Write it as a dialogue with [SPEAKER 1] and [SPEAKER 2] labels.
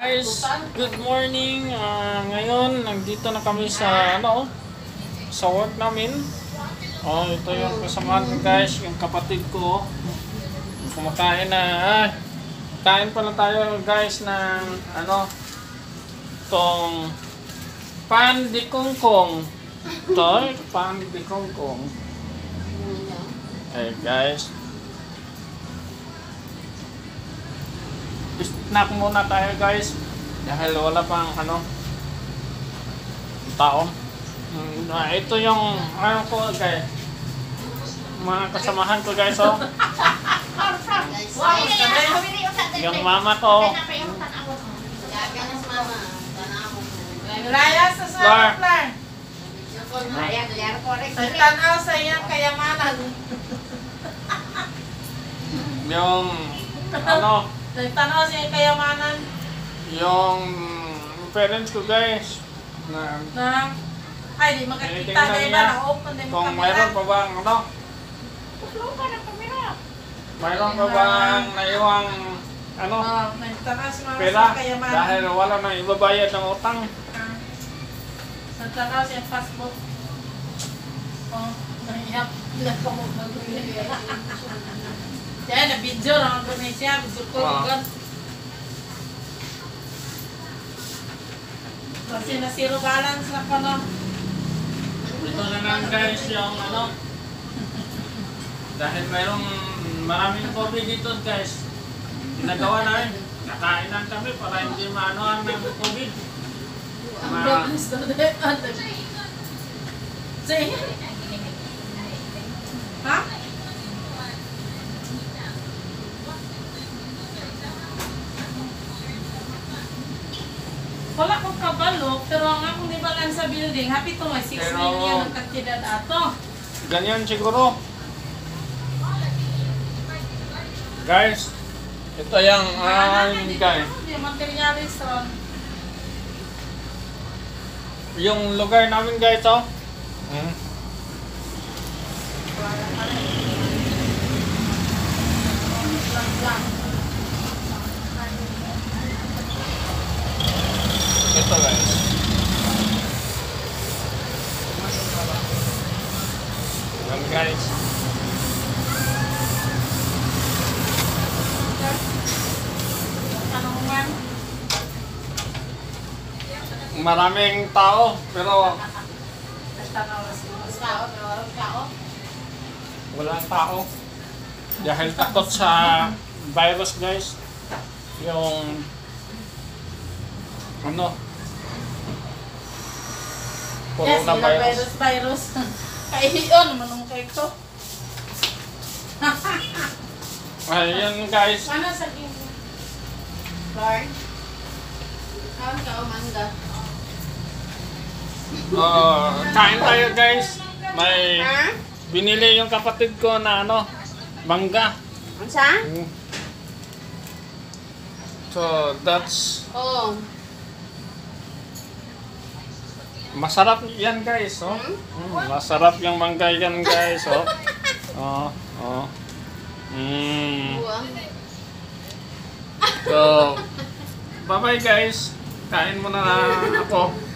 [SPEAKER 1] Guys, good morning. Ngayon, nandito na kami sa sa work namin. Ito yung kasamahan ko guys, yung kapatid ko. Kumakain na. Kain pala tayo guys ng tong pan de kongkong. Pan de kongkong. Guys. Snack muna tayo guys dahil wala pang tao. Ito yung ko guys, mga kasamahan ko guys. Yung mama ko,
[SPEAKER 2] tanaw sa iyang kayamanan.
[SPEAKER 1] yung
[SPEAKER 2] Tanaw sa iyang kayamanan.
[SPEAKER 1] Yung parents ko guys
[SPEAKER 2] Ay, di makakita
[SPEAKER 1] tinitingnan
[SPEAKER 2] na iba
[SPEAKER 1] niya
[SPEAKER 2] na open din mo
[SPEAKER 1] kung
[SPEAKER 2] kamera.
[SPEAKER 1] mayroon pa bang mayroon pa bang naiwang
[SPEAKER 2] Tanaw si mama
[SPEAKER 1] pera
[SPEAKER 2] sa kayamanan.
[SPEAKER 1] dahil wala nang ibabayad ng utang.
[SPEAKER 2] Tanaw sa iyang passport. Nahihap. Yan, na-video lang ang gano'n siya. Video ko agad. Kasi na zero balance na pa no.
[SPEAKER 1] Ito na lang guys yung dahil mayroong maraming COVID dito guys. Ginagawa namin. Nakain lang kami para hindi maanoan ng COVID.
[SPEAKER 2] Ha? Wala kong kabalo, pero ang akong libalan sa building, happy to may 6 million ang kantidad ato.
[SPEAKER 1] Ganyan siguro. Guys, ito yung guys.
[SPEAKER 2] Materialis ron.
[SPEAKER 1] Yung lugar namin guys ito guys. Yan guys. Maraming tao pero walang tao dahil takot sa virus guys. Yung
[SPEAKER 2] Yes, virus. Kaiyon, manong kay to.
[SPEAKER 1] Ayun guys.
[SPEAKER 2] Ano sa king? Lord? Kaon ka o mangga?
[SPEAKER 1] Kain tayo guys. May binili yung kapatid ko na mangga.
[SPEAKER 2] Ano sa?
[SPEAKER 1] So that's masarap yan guys, masarap yung mangga yan guys, So, bye bye guys. Kain muna na ako.